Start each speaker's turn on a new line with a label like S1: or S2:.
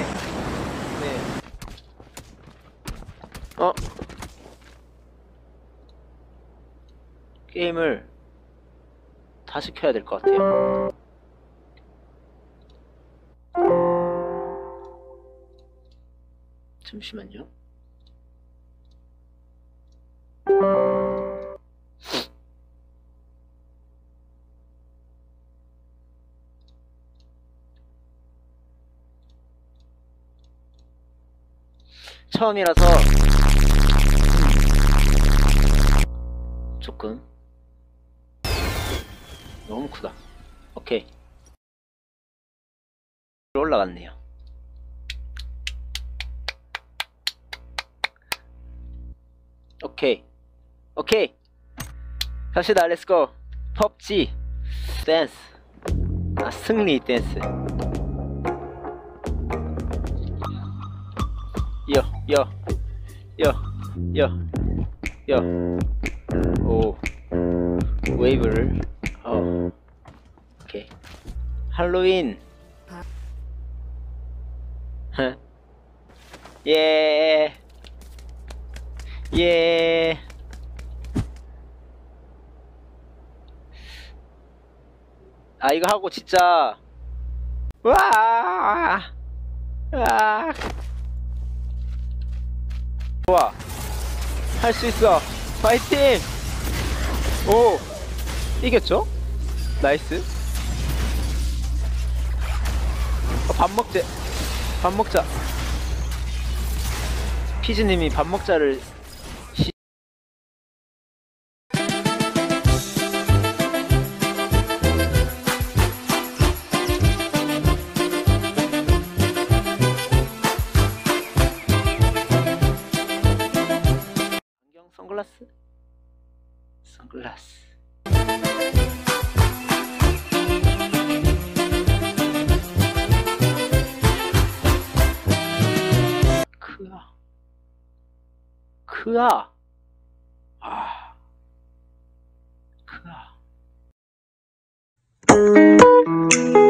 S1: 네. 게임을 다시 켜야 될 것 같아요. 잠시만요. 처음이라서 조금 너무 크다. 오케이, 올라갔네요. 오케이 갑시다. 렛츠고. PubG 댄스. 승리 댄스. 오, 웨이브를. 오케이. 할로윈. 예. 이거 하고 진짜 좋아. 할 수 있어. 파이팅. 오, 이겼죠? 나이스. 밥 먹자. 피즈님이 밥 먹자를 안경, 선글라스. 크아. 크아.